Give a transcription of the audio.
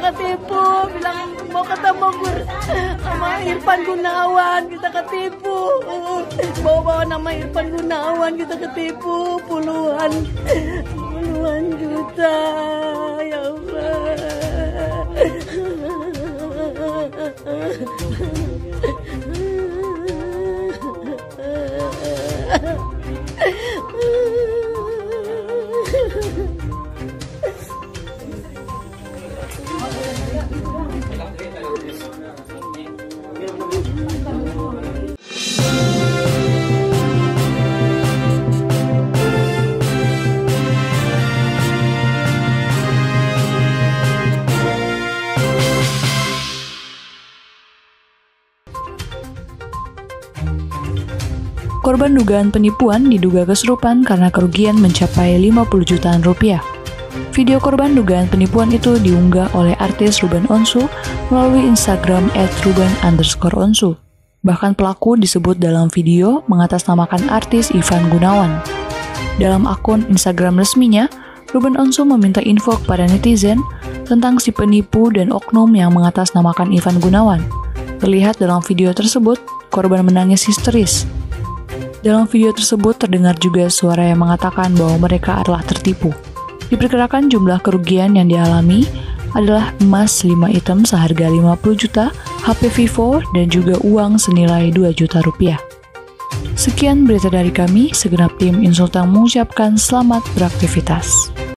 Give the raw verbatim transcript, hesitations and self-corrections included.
ketipu, bilang mau ketemu gur sama Irfan Gunawan, kita ketipu, bawa-bawa nama Irfan Gunawan, kita ketipu puluhan puluhan juta, ya Allah. Korban dugaan penipuan diduga kesurupan karena kerugian mencapai lima puluh jutaan rupiah. Video korban dugaan penipuan itu diunggah oleh artis Ruben Onsu melalui Instagram et ruben underscore onsu. Bahkan pelaku disebut dalam video mengatasnamakan artis Irfan Gunawan. Dalam akun Instagram resminya, Ruben Onsu meminta info kepada netizen tentang si penipu dan oknum yang mengatasnamakan Irfan Gunawan. Terlihat dalam video tersebut, korban menangis histeris. Dalam video tersebut terdengar juga suara yang mengatakan bahwa mereka adalah tertipu. Diperkirakan jumlah kerugian yang dialami adalah emas lima item seharga lima puluh juta, H P Vivo, dan juga uang senilai dua juta rupiah. Sekian berita dari kami, segenap tim Insultan mengucapkan selamat beraktivitas.